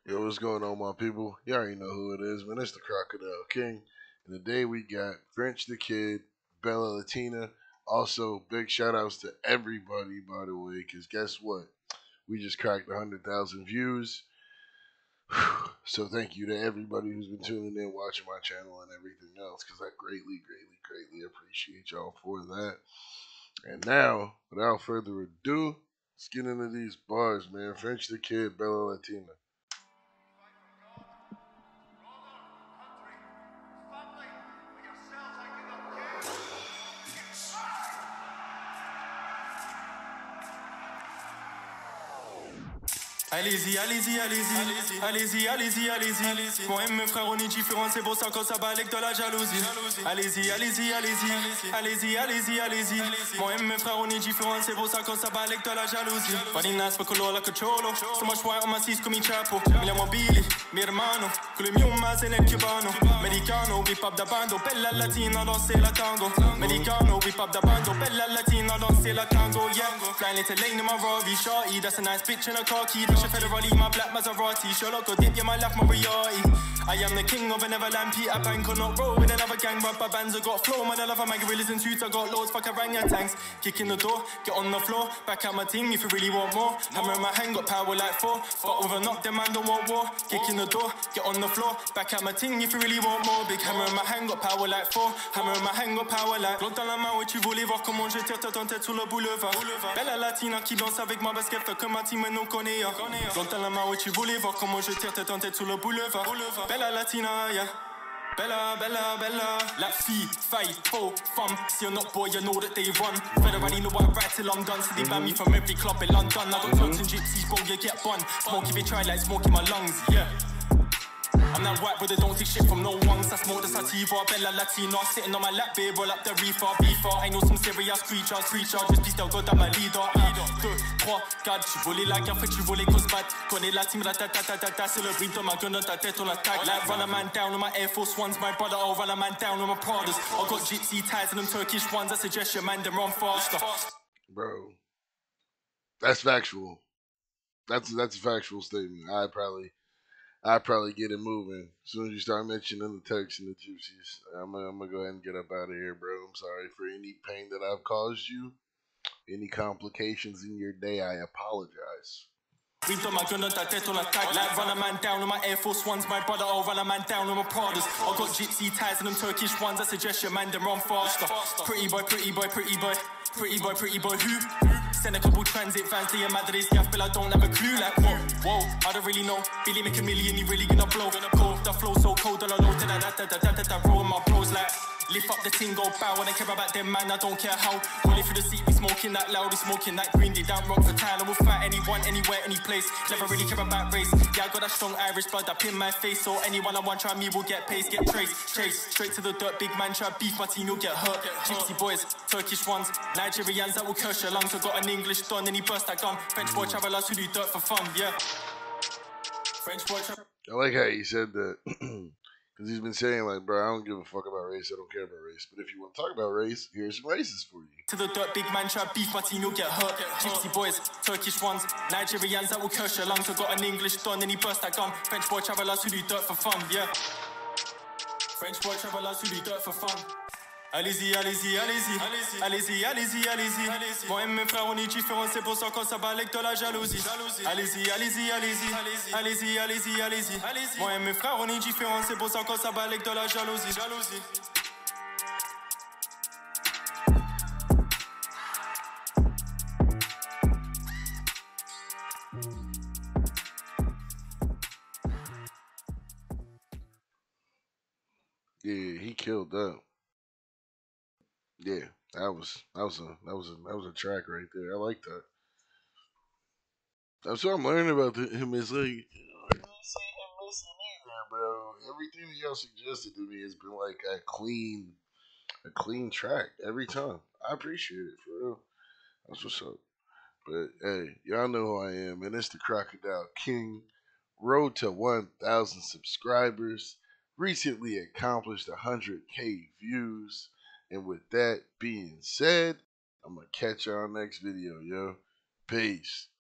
Yo, what's going on, my people? You already know who it is, man. It's the Crocodile King. And today we got French the Kid, Bella Latina. Also, big shout outs to everybody, by the way, because guess what? We just cracked 100,000 views. So thank you to everybody who's been tuning in, watching my channel, and everything else, because I greatly appreciate y'all for that. And now, without further ado, let's get into these bars, man. French the Kid, Bella Latina. Allez-y, allez-y, allez-y, allez-y, allez-y, allez-y. Moi et mes frères, on est différents, c'est pour ça qu'on s'abat avec de la jalousie. Allez-y, allez-y, allez-y, allez-y, allez-y, allez-y. Moi et mes frères, on est différents, c'est pour ça qu'on s'abat avec de la jalousie. Body nice, but color like a cholo. So much white on my seats, come mi chapo. Mi llamo Billy, mi hermano. Con le mio más en el cubano. Americano, whip up da bando. Bella latina, danser la tango. Americano, whip up da bando. Bella latina, danser la tango, yeah. Flying little lane in my Rory, shorty. That's a nice bitch in a car key. Federally, my black Maserati. Sherlock or dip, yeah, my life, my reality. I am the king of a Neverland. Peter Bank on not roll with another gang. Rubber bands, I got flow. Man, I love a man, gorillas and suits. I got loads, fuck orangutans. Kick in the door, get on the floor. Back at my team if you really want more. Hammer in my hand, got power like 4. But with a knock, them man don't want war. Kick in the door, get on the floor. Back at my team if you really want more. Big hammer in my hand, got power like 4. Hammer in my hand, got power like. Glock dans la main, ouais, tu voulais voir comment je tire ton tête sur le boulevard. Bella Latina qui danse avec ma basket, fait que ma team nous connaît. Glock dans la main, ouais, tu voulais voir comment je tire ton tête sur le boulevard. Bella Latina, yeah. Bella, Bella, Bella. La fille, faille, faux, femme. Si you're not boy, you know that they run. Federally know I ride till I'm done. So they ban me from every club in London. I got thugs and gypsies, bro, you get bun. Smoke if you try like smoke in my lungs, yeah. I'm that white brother, don't take shit from no one. I smoke the sativa, Bella Latina. Sitting on my lap, babe, roll up the reefer, beefer. I know some serious creatures, just please tell God I'm a leader. 2, 3, 4, tu volais la guerre, fait tu volais cause bad. Connais la team, ta c'est le bruit de ma gun dans ta tête, on attaque. Like run a man down on my Air Force Ones, my brother, oh run a man down on my Pradas. I got gypsy ties and them Turkish ones, I suggest your man them run faster. Bro, that's factual. That's a factual statement. I probably get it moving as soon as you start mentioning the Turks and the Gypsies. I'm gonna go ahead and get up out of here, bro. I'm sorry for any pain that I've caused you, any complications in your day. I apologize. Read on my gun on ta tête, on attaque. Like run a man down on my Air Force Ones, my brother, oh run a man down on my Pradas. I got gypsy ties and them Turkish ones, I suggest your man them run faster. Pretty boy, pretty boy, pretty boy. Pretty boy, pretty boy, who? Send a couple transit fans to your Madrid's gaff, but I don't have a clue. Like, whoa, I don't really know. Billy make a million, you really gonna blow. Cold, the flow so cold, all I know. Da roll my bros like. Lift up the ting, go bow. I don't care about them, man, I don't care how. Rolling through the seat, we smoking that loud, we smoking that green. They down rock for town, I will fight anyone, anywhere, any place. Never really care about race. Yeah, I got that strong Irish blood up in my face. So anyone I want try me will get pace, get traced. Chase, straight to the dirt, big man try beef, my team, you'll get hurt. Gypsy boys, Turkish ones, Nigerians that will curse your lungs. I got an English don and he burst that gun. French boy travelers who do dirt for fun, yeah. French boy travelers. I like how you said that. Because he's been saying, like, bro, I don't give a fuck about race. I don't care about race. But if you want to talk about race, here's some races for you. To the dirt, big man, try beef, my team, you'll get hurt. Gypsy boys, Turkish ones, Nigerians that will curse your lungs. I got an English don and he burst that gun. French boy travelers who do dirt for fun, yeah. French boy travelers who do dirt for fun. Allez-y, allez-y, allez-y, allez-y, allez-y, allez-y. Moi et mes frères, on est différents, c'est pour ça qu'on s'abat avec de la jalousie. Allez-y, allez-y, allez-y, allez-y, allez-y, allez-y. Moi et mes frères, on est différents, c'est pour ça qu'on s'abat avec de la jalousie. Yeah, he killed that. Yeah, that was a track right there. I like that. That's what I'm learning about him. Is like, I don't see him missing either, bro. Everything that y'all suggested to me has been like a clean track every time. I appreciate it for real. That's what's up. But hey, y'all know who I am, and it's the Crocodile King. Road to 1,000 subscribers. Recently accomplished 100K views. And with that being said, I'm gonna catch y'all next video, yo. Peace.